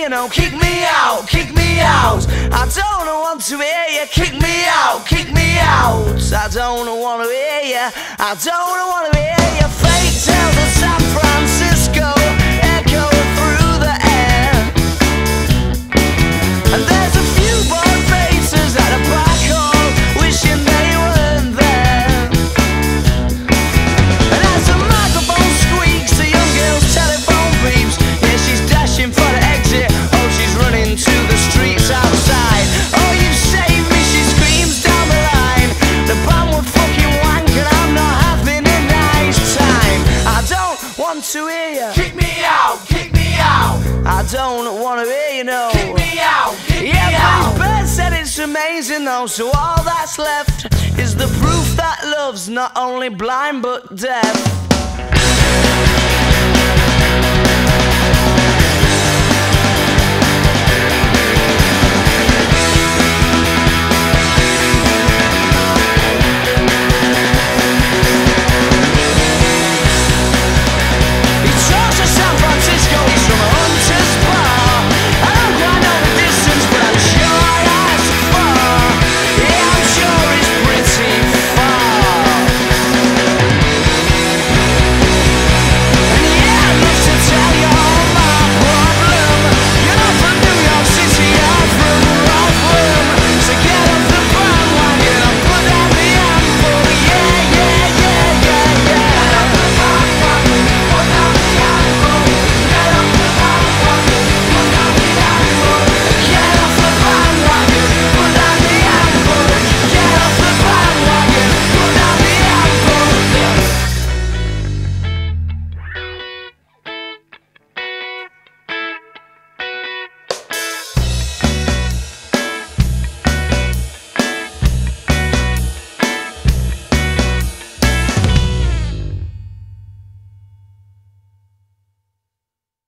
know. Kick me out, kick me out. I don't want to hear you. Kick me out, kick me out. I don't want to hear you. I don't want to hear you. Fake tales of San Francisco echo through the air. And there's a few bored faces at a black hole wishing they weren't there. And as the microphone squeaks, the young girl's telephone beeps. Yeah, she's dashing for the exit. Oh, she's running to the streets outside. Oh, you saved me, she screams down the line. The band were fucking wank and I'm not having a nice time. I don't want to hear you. Kick me out, kick me out. I don't want to hear you, no. Kick me out, kick me Yeah, out. but Bird said it's amazing though. So all that's left is the proof that love's not only blind but deaf.